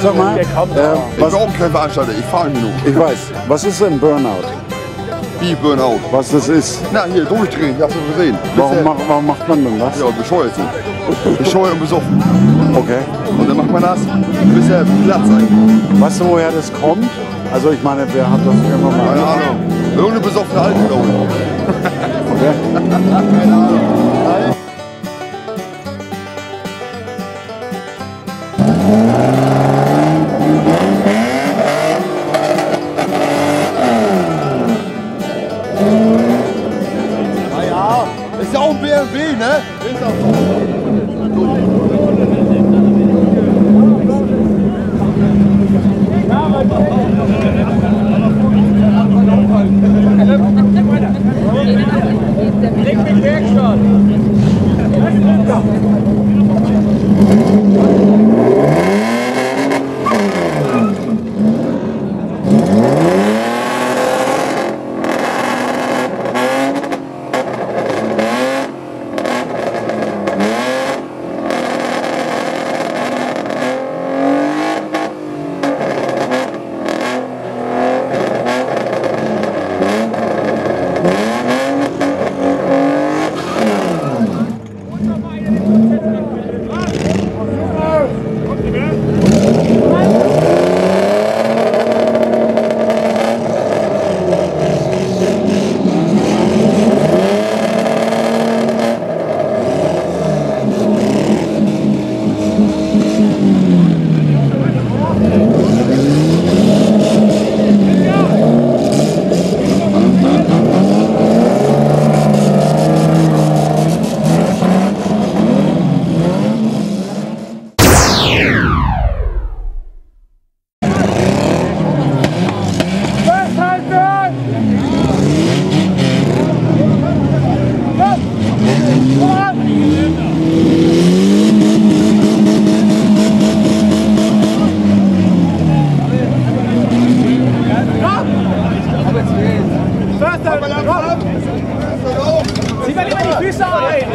Sag mal, Ich bin auch kein Veranstalter, ich fahre genug. ich weiß, was ist denn Burnout? Wie Burnout? Was das ist? Na, hier, durchdrehen, ich hab's schon gesehen. Warum macht man denn das? Ja, bescheuert sind. Bescheuert und besoffen. Okay. Und dann macht man das, bis er platt sein. Weißt du, woher das kommt? Also ich meine, wer hat das irgendwann mal? Keine Ahnung. Irgendeine besoffene Alte, glaube ich. Okay. Keine Ahnung. Nein. Naja, ist ja auch ein BMW, ne? Ist auch so. Werkstatt. Zieh mal lieber die Füße ein!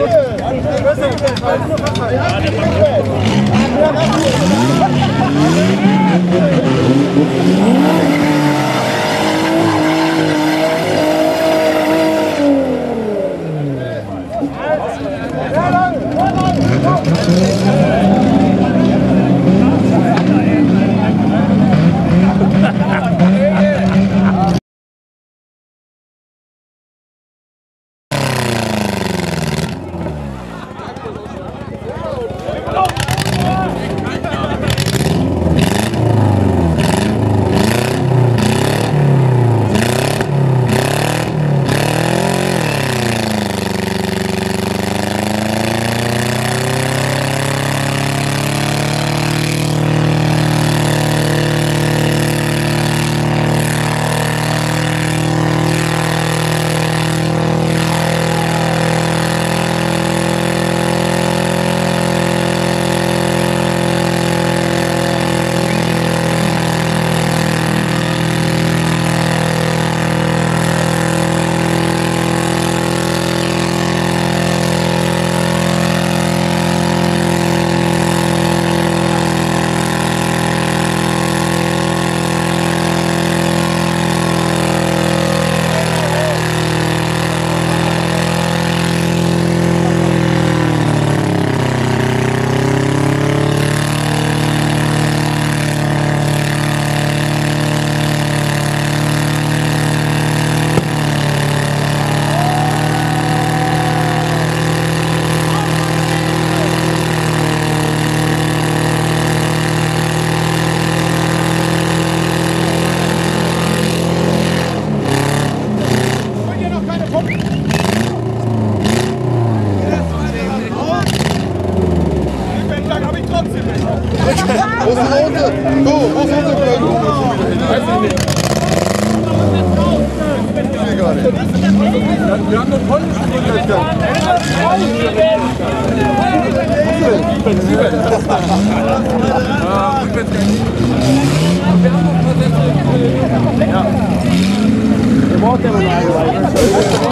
Wo ist unsere? Wo ist unsere Blöcke? Weiß ich nicht. Ich sehe gar nicht. Wir haben noch Polnisch gefunden. Ja. Wir brauchen ja noch eine Seite.